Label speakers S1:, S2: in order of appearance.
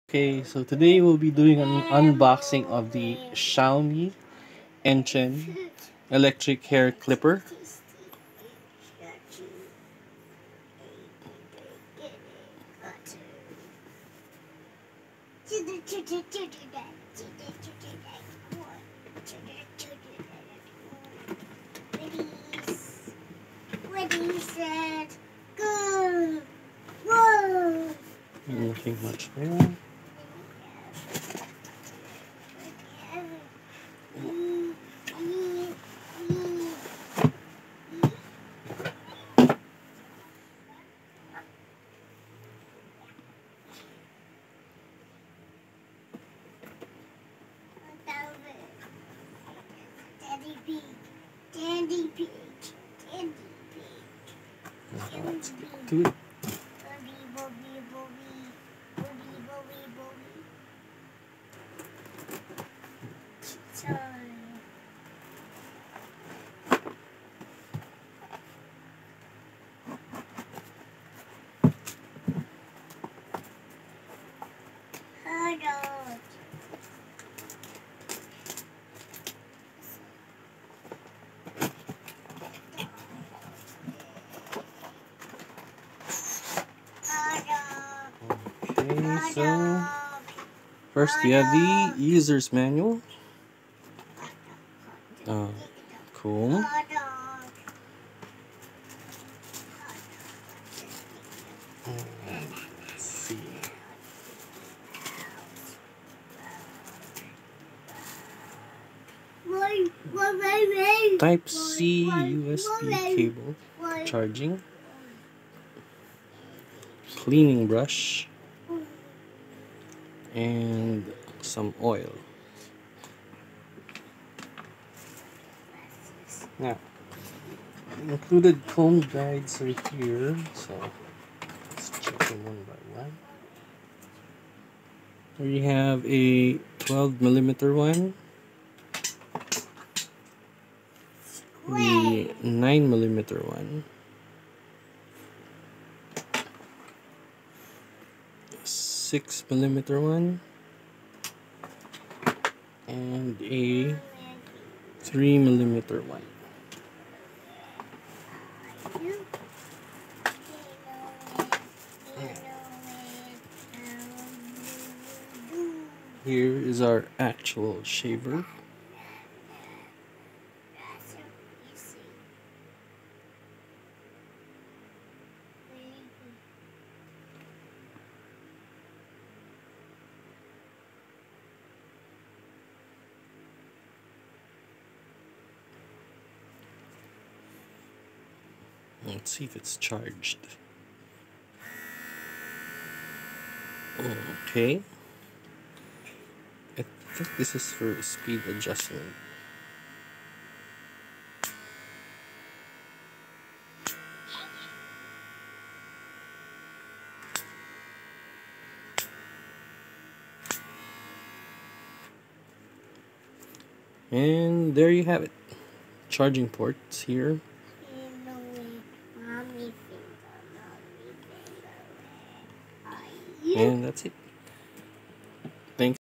S1: Okay, so today we'll be doing an unboxing of the Xiaomi Enchen electric hair clipper.
S2: Ready, set, go! Whoa!
S1: Nothing much there.
S2: Daddy pig, Daddy pig, Daddy pig, Daddy pig.
S1: Good.
S2: Bobby, Bobby, Bobby, Bobby, Bobby, Bobby. Sorry. Hold on.
S1: Okay, so first we have the user's manual. Cool. Let's see. Type C USB cable, charging, cleaning brush, and some oil. Now, included comb guides are here, so let's check them one by one. We have a 12mm one, the 9mm one, 6mm one, and a 3mm one. Here is our actual shaver. Let's see if it's charged. Okay. I think this is for speed adjustment. And there you have it. Charging ports here. And that's it.